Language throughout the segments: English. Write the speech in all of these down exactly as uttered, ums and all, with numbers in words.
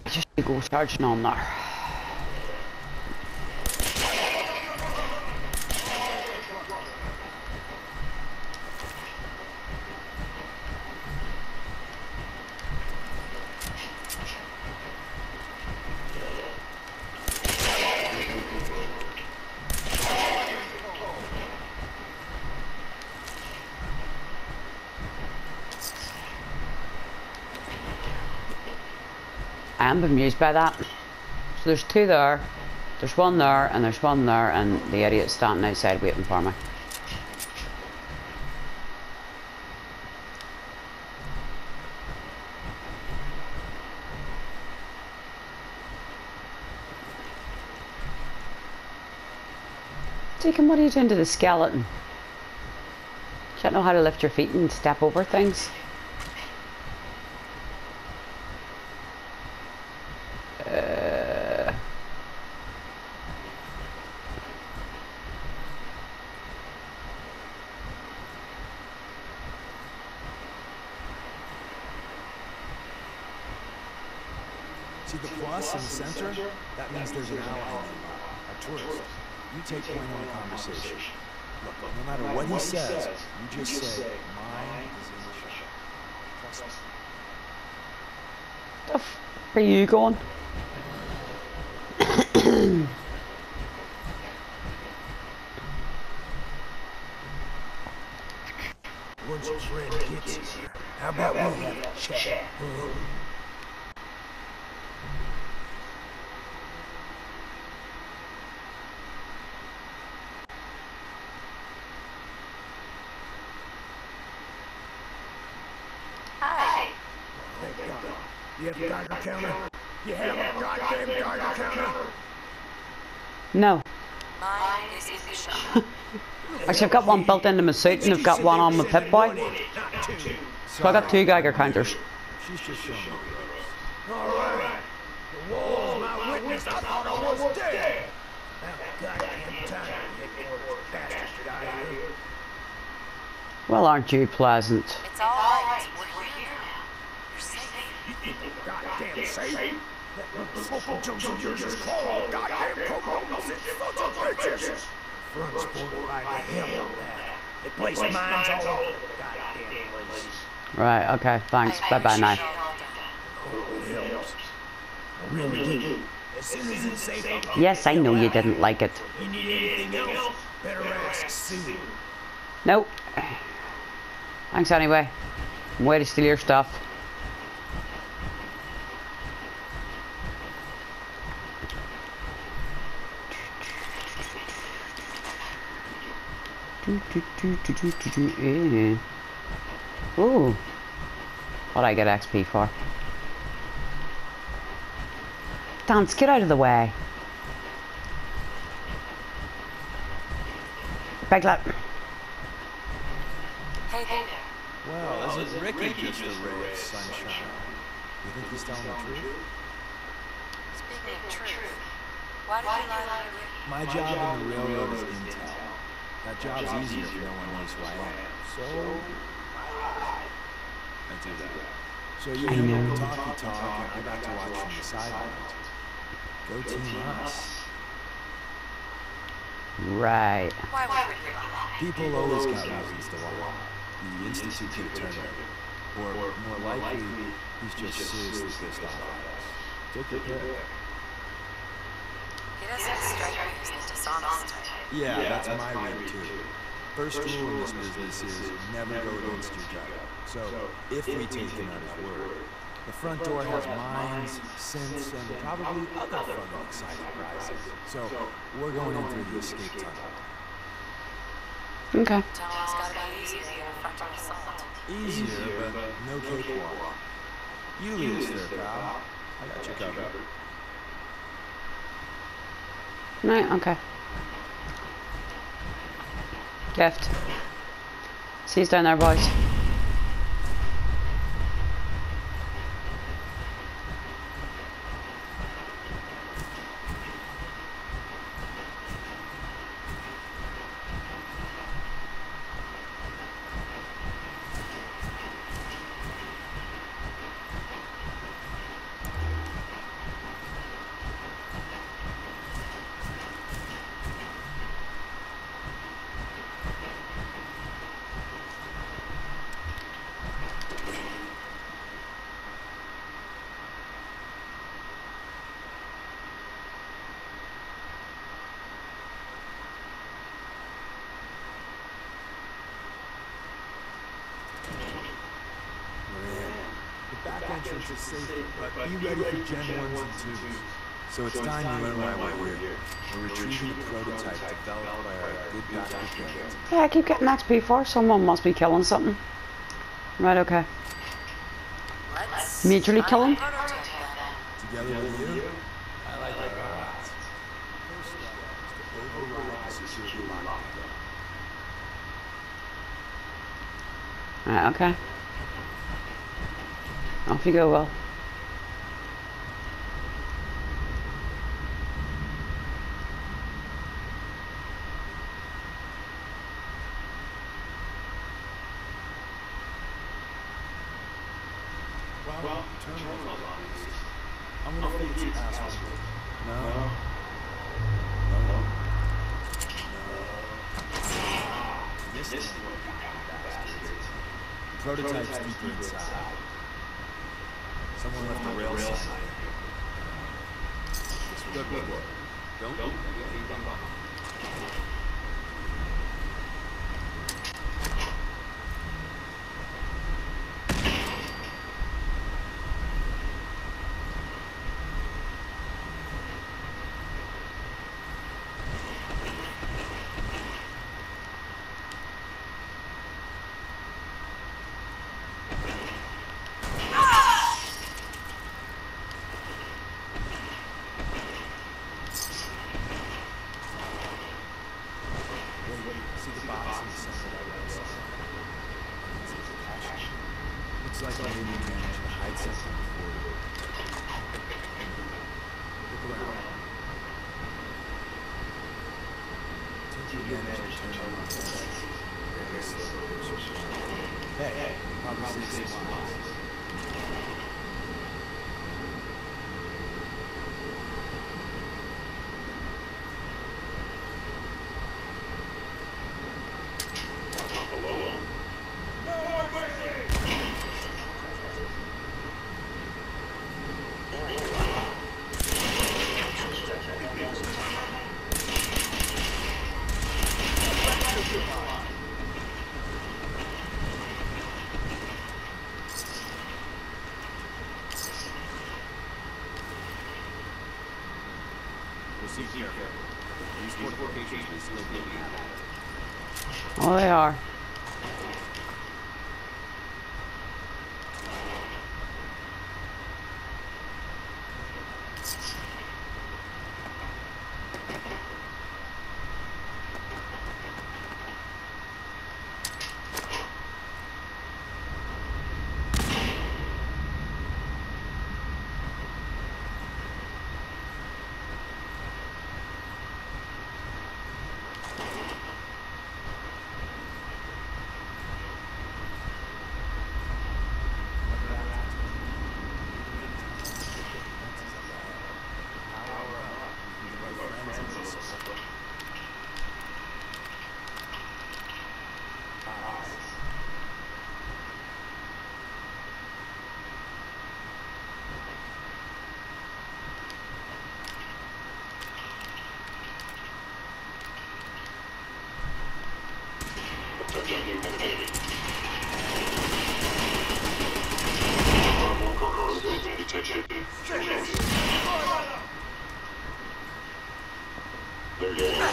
Just to go charging on there. I am bemused by that. So there's two there, there's one there, and there's one there, and the idiot's standing outside waiting for me. Deacon, what are you doing to the skeleton? Do you not know how to lift your feet and step over things? See the plus in the center? That means there's an ally, a tourist. You take point on the conversation. Look, no matter what he says, you just say, mine is initial. Trust me. The f are you going? Once your friend gets here, how about we have a chat? You have a Geiger counter? You have a goddamn Geiger counter? No. Mine is in the shop. Actually, I've got one built into my suit and I've got one on my Pip-Boy. So I got two Geiger counters. She's just showing me. Alright. The wall's my witness. I thought I was dead. About goddamn time you bastard got here. Well, aren't you pleasant? It's all right. We're here now. You're safe. Goddamn safe? That little smoking jokes of yours is called goddamn promoters and sons of bitches. Front's fortified to hell with that. They place mines all over the goddamn place. Right, okay, thanks. Bye bye now. Oh, it helps. I really do. As soon as it's safe, I'll Yes, I know you didn't like it. You need anything else? Better ask Sue. Nope. Thanks anyway. Way to steal your stuff. Do, do, do, do, do, do, do. Yeah. Ooh. What I get X P for? Dance, get out of the way. Big lap. Hey there. Well, isn't Ricky just a ray of sunshine? You think he's telling the truth? Speaking of truth, why did you lie to me? My job in the railroad is intel. That job's easier if no one knows who I am. So, I do that. So you know the talky talk, and I got to watch from the sidelines. Go team us. Right. Why would Ricky lie? People always got reasons to lie. The Institute could have turned him. Or, more likely, he's just seriously pissed off at us. Take your pick. He doesn't strike me as the dishonest type. Yeah, that's my rule too. First rule in this business is never go against your gut. So, if we take him at his word, the front door has mines, synths, and probably other fun and exciting prizes. So, we're going in through the escape tunnel. Okay. Tunnel's gotta be easier than a frontal assault. Easier, but no cakewalk. You lead us there, pal. I got you covered. Right, okay. Left. See you down there, boys. The back entrance is safer, but be ready for Gen ones and twos. So it's time you learn why we're here. We're retrieving a prototype developed by our good Doctor Bennett. Yeah, I keep getting X P for. Someone must be killing something. Right, okay. Let's Majorly killing? Together with you, I like our odds. First step is to override the security lockdown. Right, okay. Off you go, Will. Well, turn on. I'm gonna feed you asshole. No. No. No. This is what you bastards. The prototype's deeper inside. Someone left the rail sign. It's good work. Don't leave anything behind. Looks like I didn't manage to hide something before you. Look around. Take advantage of turning on the lights. Very slow. Hey, hey, probably save some lives. Proceed carefully. These fortifications may still be inhabited. Oh, they are. There you are.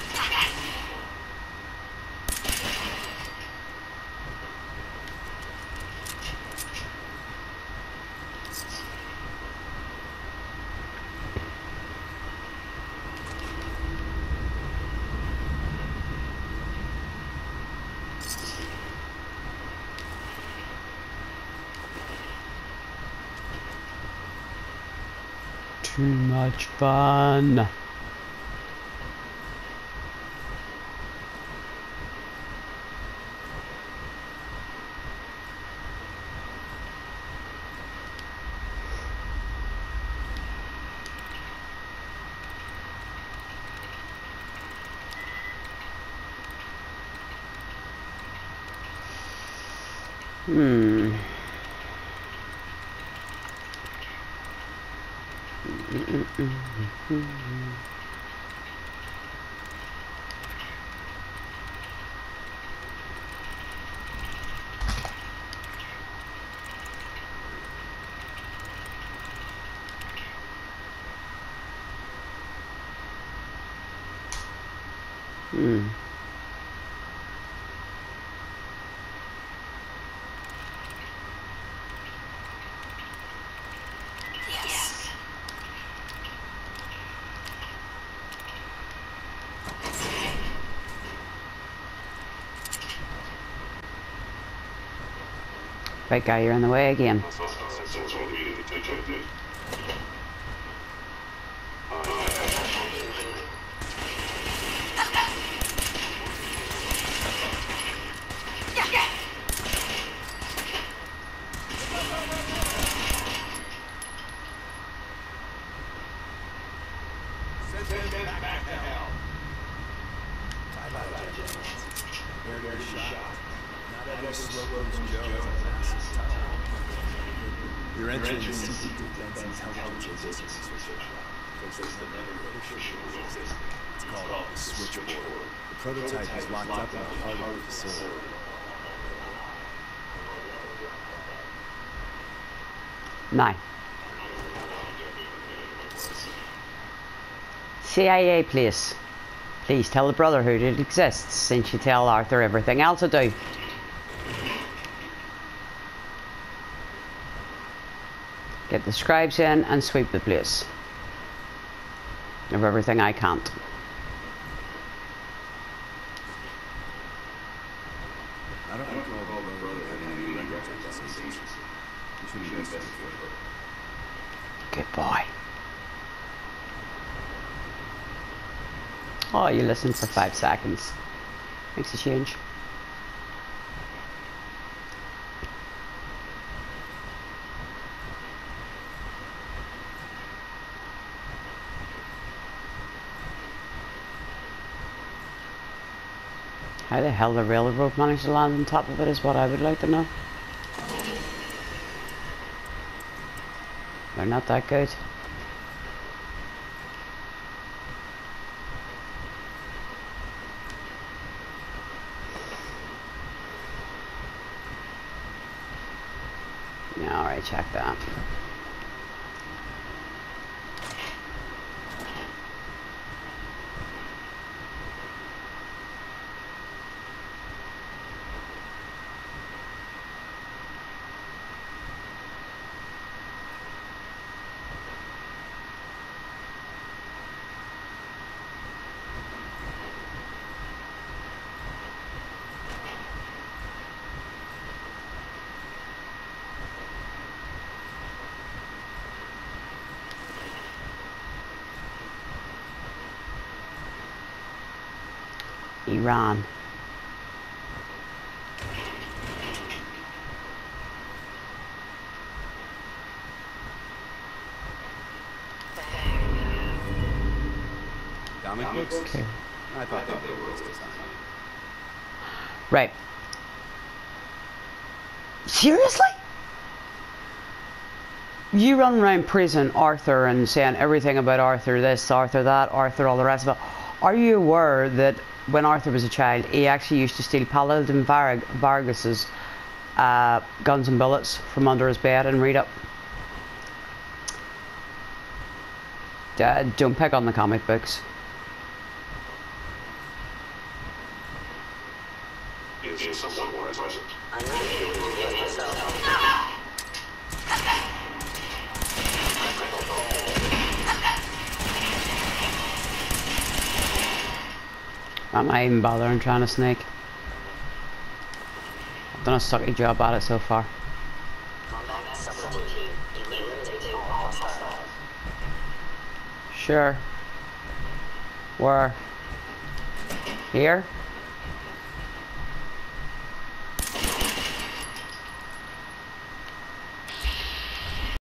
Too much fun. Hmm. Hmm. Yes. Right guy, you're in the way again. You're entering the secret defense intelligence agency switchboard. It's called the switchboard. The prototype is locked up in the heart of the facility. Now. C I A place. Please tell the Brotherhood it exists, since you tell Arthur everything else to do. Get the scribes in and sweep the place of everything I can't. I don't recall the brother having any records of this agency. You should investigate further. Good boy. Oh, you listened for five seconds. Makes a change. How the hell the railroad managed to land on top of it is what I would like to know. They're not that good. Yeah, alright, check that. Iran. Comic books? Okay. I thought they were this design. Right. Seriously? You run around praising Arthur and saying everything about Arthur this, Arthur that, Arthur all the rest of it. Are you aware that when Arthur was a child, he actually used to steal Paladin Varg Vargas's uh, guns and bullets from under his bed and read up? Uh, don't pick on the comic books. Is someone more present? I'm not sure to heal myself. I'm not even bothering trying to sneak. I've done a sucky job at it so far. Combat seventeen. Eliminating all hostiles. Sure. Where? Here?